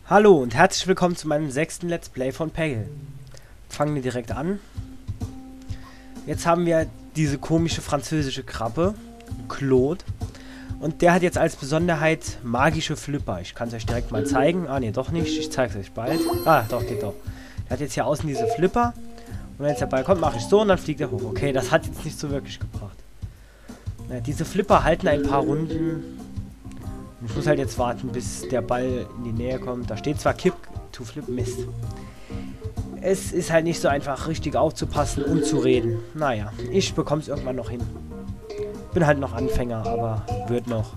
Hallo und herzlich willkommen zu meinem 6. Let's Play von Peggle. Fangen wir direkt an. Jetzt haben wir diese komische französische Krabbe, Claude. Und der hat jetzt als Besonderheit magische Flipper. Ich kann es euch direkt mal zeigen. Ah, ne, doch nicht. Ich zeige es euch bald. Ah, doch, geht doch. Der hat jetzt hier außen diese Flipper. Und wenn jetzt der Ball kommt, mache ich so und dann fliegt er hoch. Okay, das hat jetzt nicht so wirklich gebracht. Ja, diese Flipper halten ein paar Runden. Ich muss halt jetzt warten, bis der Ball in die Nähe kommt. Da steht zwar Kick to Flip, Mist. Es ist halt nicht so einfach, richtig aufzupassen und zu reden. Naja, ich bekomme es irgendwann noch hin. Bin halt noch Anfänger, aber wird noch.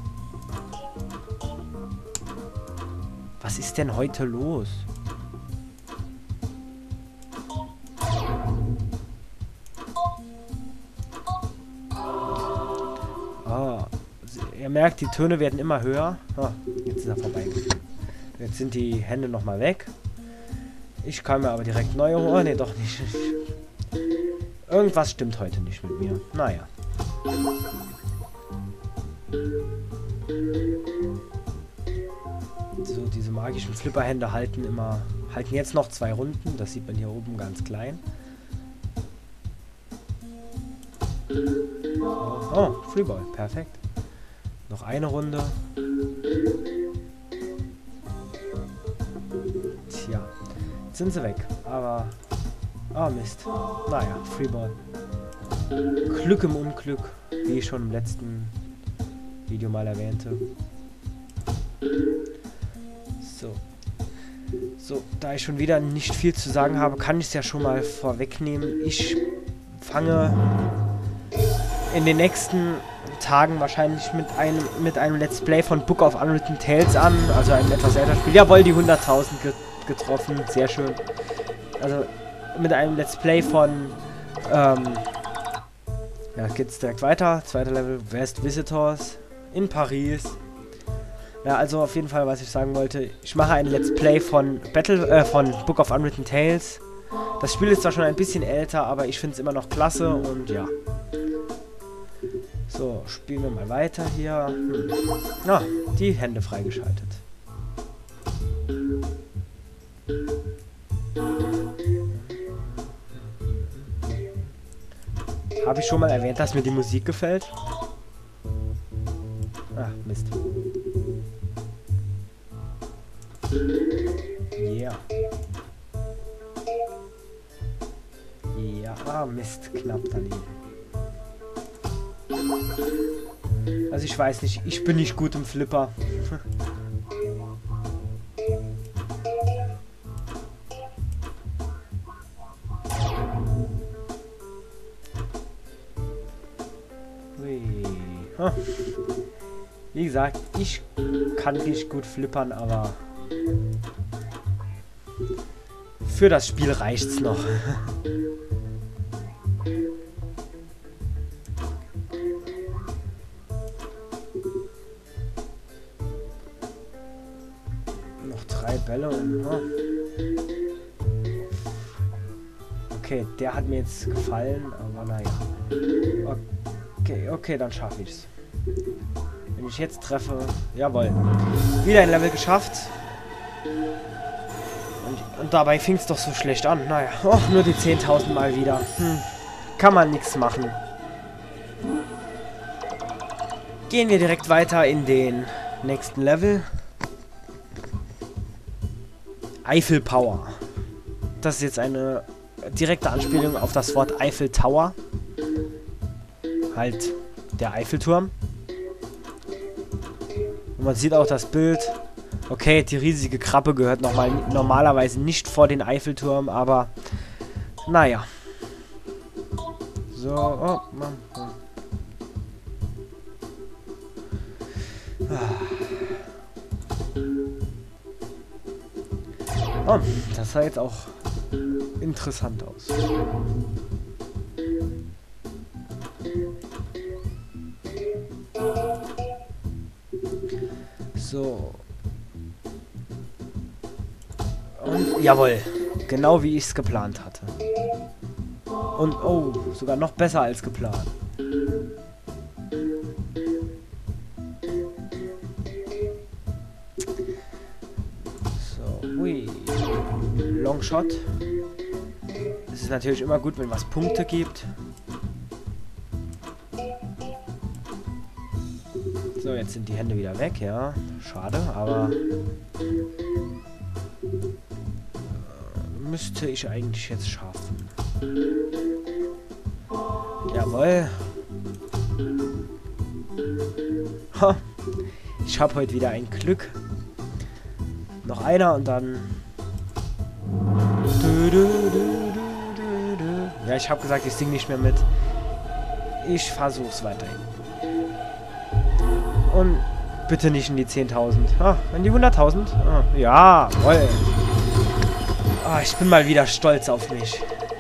Was ist denn heute los? Ah, ihr merkt, die Töne werden immer höher. Ah, jetzt ist er vorbei. Jetzt sind die Hände nochmal weg. Ich kann mir aber direkt neue holen. Oh, ne, doch nicht. Irgendwas stimmt heute nicht mit mir. Naja. So, diese magischen Flipperhände halten jetzt noch 2 Runden. Das sieht man hier oben ganz klein. Oh, Freeball. Perfekt. Noch eine Runde. Tja. Jetzt sind sie weg. Aber... Oh, Mist. Naja, Freeball. Glück im Unglück. Wie ich schon im letzten Video mal erwähnte. So, da ich schon wieder nicht viel zu sagen habe, kann ich es ja schon mal vorwegnehmen. Ich fange in den nächsten Tagen wahrscheinlich mit einem Let's Play von Book of Unwritten Tales an, also einem etwas älteren Spiel. Jawohl, die 100.000 getroffen, sehr schön. Also mit einem Let's Play von, ja, geht's direkt weiter. Zweiter Level, West Visitors in Paris. Ja, also auf jeden Fall, was ich sagen wollte, ich mache ein Let's Play von von Book of Unwritten Tales. Das Spiel ist zwar schon ein bisschen älter, aber ich finde es immer noch klasse und ja. So, spielen wir mal weiter hier. Ah, die Hände freigeschaltet. Habe ich schon mal erwähnt, dass mir die Musik gefällt? Ach, Mist. Yeah. Ja, ah, Mist, knapp daneben. Also ich weiß nicht, ich bin nicht gut im Flipper. Wie gesagt, ich kann nicht gut flippern, aber für das Spiel reicht's noch. Noch 3 Bälle und... Oh. Okay, der hat mir jetzt gefallen, aber naja. Okay, dann schaffe ich's. Wenn ich jetzt treffe... Jawohl. Wieder ein Level geschafft. Und dabei fing es doch so schlecht an. Naja, oh, nur die 10.000 Mal wieder. Kann man nichts machen. Gehen wir direkt weiter in den nächsten Level. Eiffel Power. Das ist jetzt eine direkte Anspielung auf das Wort Eiffel Tower. Halt der Eiffelturm. Und man sieht auch das Bild. Okay, die riesige Krabbe gehört normalerweise nicht vor den Eiffelturm, aber naja. So, oh Mann. Oh, das sah jetzt auch interessant aus. So. Und jawohl, genau wie ich es geplant hatte. Und oh, sogar noch besser als geplant. Ui. Longshot. Es ist natürlich immer gut, wenn was Punkte gibt. So, jetzt sind die Hände wieder weg, ja. Schade, aber... müsste ich eigentlich jetzt schaffen. Jawohl. Ha. Ich habe heute wieder ein Glück. Noch einer und dann... Ja, ich habe gesagt, ich singe nicht mehr mit. Ich versuch's weiterhin. Und bitte nicht in die 10.000. Ah, in die 100.000. Ah, ja, jawohl. Ah, ich bin mal wieder stolz auf mich.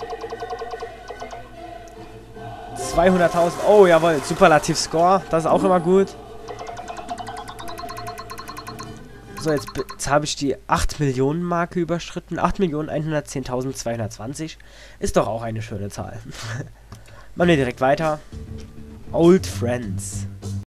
200.000. Oh, jawohl. Superlativ Score. Das ist auch immer gut. So, jetzt habe ich die 8 Millionen Marke überschritten. 8.110.220. Ist doch auch eine schöne Zahl. Machen wir direkt weiter. Old Friends.